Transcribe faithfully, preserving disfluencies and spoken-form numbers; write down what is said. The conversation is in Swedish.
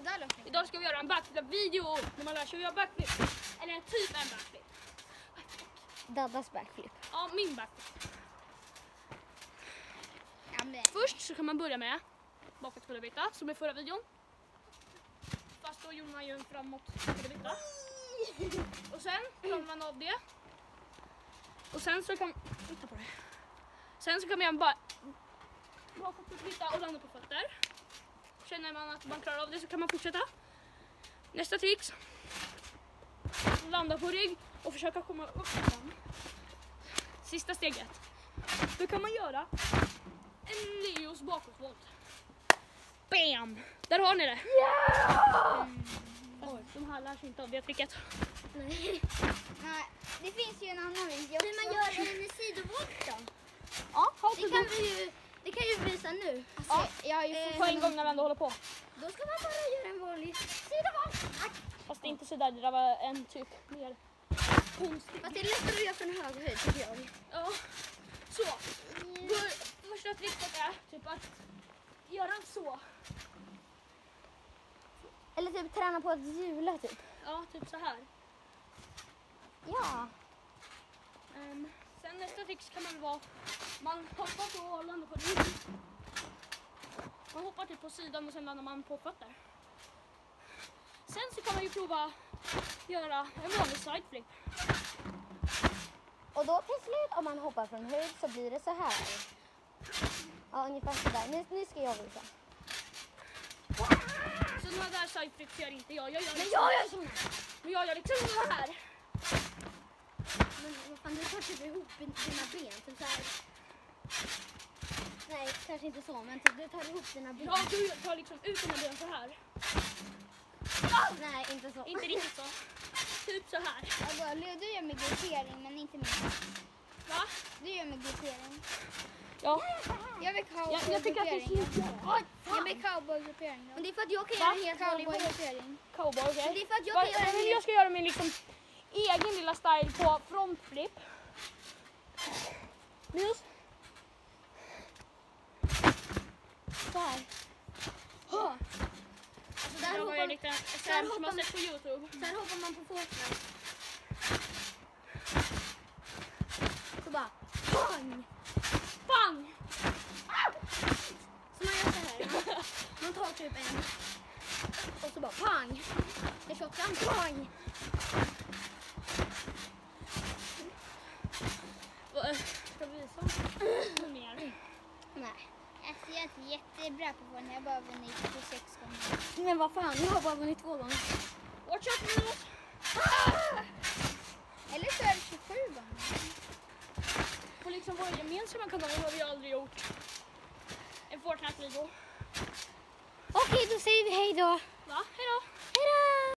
där låter det. Idag ska vi göra en backflip-video när man lär sig att göra backflip. Eller en typ en backflip. Daddas backflip. Ja, min backflip. Ja, men... Först så kan man börja med bakåtkullerbytta som i förra videon. Fast då gjorde man ju en framåtkullerbytta. Och sen klarar man av det. Och sen så kan titta på det. Sen så kan man bara bakåtkullerbytta och landa på fötter. Känner man att man klarar av det så kan man fortsätta. Nästa tricks. Landa på rygg och försöka komma upp fram. Sista steget. Då kan man göra en Leos bakåtvolt. Bam! Där har ni det. Yeah! Mm. Fast de här lär sig inte av det tricket. Nej. Nej, det finns ju en annan video. Hur man gör en sidovolt då? Ja, ha Det kan vi ju, det kan ju visa nu. Alltså, Ja. jag har ju Eh, på en gång när vi ändå håller på. Då ska man bara göra en vanlig sidovolt. Fast det är inte så där, det där var en typ mer konstigt. Fast det är lättare att göra från hög höjd tycker jag. Ja, så. För, första tricket är typ att göra så. Eller typ träna på att hjula typ. Ja, typ så här. Ja. Um, sen nästa tricks kan man vara, man hoppar på och landar på rygg. Man hoppar typ på sidan och sen landar man på fötter. Sen så kan man ju prova göra en vanlig sideflip. Och då till slut om man hoppar från höjd så blir det så här. Ja, ungefär så där. Nu, nu ska jag visa. Sådana där sideflips gör inte jag. Jag gör Men liksom, jag gör såna. men jag gör liksom så här. Men vad fan, du tar typ ihop dina ben. Typ så här. Nej, kanske inte så, men typ du tar ihop dina ben. Ja, du tar liksom ut dina ben så här. Nej, inte så. Inte riktigt så. Typ så här. Alltså, Leo, du gör med gruppering, men inte min. Va? Du gör med gruppering. Ja. Jag vill Jag, jag tycker att det är cowboygruppering. snyggt. Oj, Jag vill cowboygruppering då. Men det är för att jag kan Va? göra en helt vanlig volt. Cowboygruppering. Cowboy, okej? Men det är för att jag Va- kan göra en men helt... jag ska göra min liksom egen lilla style på frontflip. Minus. Så här. Ja. Alltså, Där där var hoppar- jag lite där sen som man hoppar- sett på YouTube. Sen hoppar man på fåten. Så bara pang! Bang! Så man gör så här. Man tar typ en och så bara pang! En shotgun, pang! Va, äh, Ska vi visa något mer? Nej. Alltså, jag är inte jättebra på den. Jag har bara vunnit tjugosex gånger. Men vad fan, jag har bara vunnit två gånger. Watch out Minus! Eller så är det tjugosju gånger. På liksom vår gemensamma kanal har vi aldrig gjort en Fortnite-video. Okej, då säger vi hej då. Va? Hejdå! Hej då!